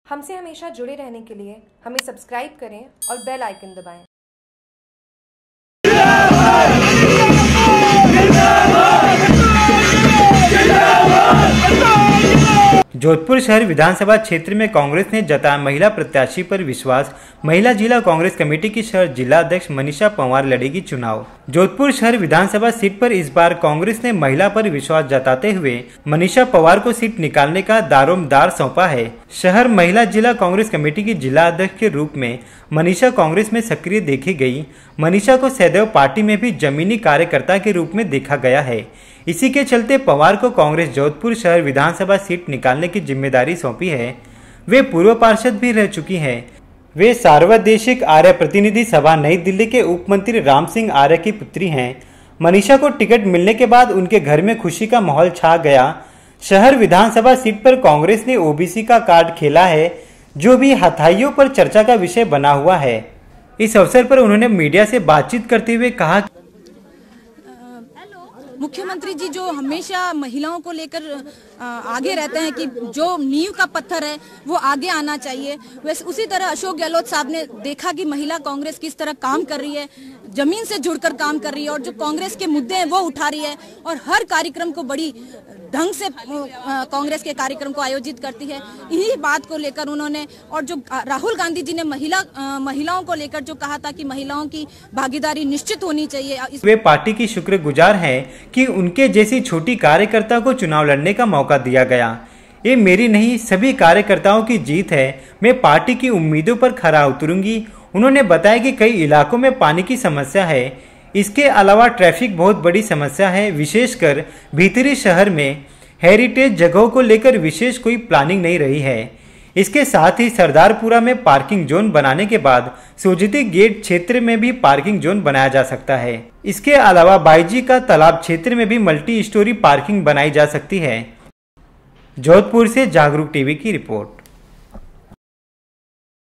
हमसे हमेशा जुड़े रहने के लिए हमें सब्सक्राइब करें और बेल आइकन दबाएं। जोधपुर शहर विधानसभा क्षेत्र में कांग्रेस ने जताया महिला प्रत्याशी पर विश्वास। महिला जिला कांग्रेस कमेटी की शहर जिला अध्यक्ष मनीषा पंवार लड़ेगी चुनाव। जोधपुर शहर विधानसभा सीट पर इस बार कांग्रेस ने महिला पर विश्वास जताते हुए मनीषा पंवार को सीट निकालने का दारोमदार सौंपा है। शहर महिला जिला कांग्रेस कमेटी की जिला अध्यक्ष के रूप में मनीषा कांग्रेस में सक्रिय देखी गई। मनीषा को सदैव पार्टी में भी जमीनी कार्यकर्ता के रूप में देखा गया है। इसी के चलते पंवार को कांग्रेस जोधपुर शहर विधानसभा सीट निकालने की जिम्मेदारी सौंपी है। वे पूर्व पार्षद भी रह चुकी हैं। वे सार्वदेशिक आर्य प्रतिनिधि सभा नई दिल्ली के उप मंत्री राम सिंह आर्य की पुत्री हैं। मनीषा को टिकट मिलने के बाद उनके घर में खुशी का माहौल छा गया। शहर विधानसभा सीट पर कांग्रेस ने ओबीसी का कार्ड खेला है, जो भी हथाइयों पर चर्चा का विषय बना हुआ है। इस अवसर पर उन्होंने मीडिया से बातचीत करते हुए कहा, मुख्यमंत्री जी जो हमेशा महिलाओं को लेकर आगे रहते हैं कि जो नींव का पत्थर है वो आगे आना चाहिए, वैसे उसी तरह अशोक गहलोत साहब ने देखा कि महिला कांग्रेस किस तरह काम कर रही है, जमीन से जुड़कर काम कर रही है और जो कांग्रेस के मुद्दे हैं वो उठा रही है और हर कार्यक्रम को बड़ी ढंग से कांग्रेस के कार्यक्रम को आयोजित करती है। इन्हीं बात को लेकर उन्होंने, और जो राहुल गांधी जी ने महिलाओं को लेकर जो कहा था कि महिलाओं की भागीदारी निश्चित होनी चाहिए। वे पार्टी की शुक्रगुजार हैं कि उनके जैसी छोटी कार्यकर्ता को चुनाव लड़ने का मौका दिया गया। ये मेरी नहीं, सभी कार्यकर्ताओं की जीत है। मैं पार्टी की उम्मीदों पर खरा उतरूंगी। उन्होंने बताया कि कई इलाकों में पानी की समस्या है। इसके अलावा ट्रैफिक बहुत बड़ी समस्या है, विशेषकर भीतरी शहर में हेरिटेज जगहों को लेकर विशेष कोई प्लानिंग नहीं रही है। इसके साथ ही सरदारपुरा में पार्किंग जोन बनाने के बाद सोजती गेट क्षेत्र में भी पार्किंग जोन बनाया जा सकता है। इसके अलावा बाईजी का तालाब क्षेत्र में भी मल्टी स्टोरी पार्किंग बनाई जा सकती है। जोधपुर से जागरूक टीवी की रिपोर्ट।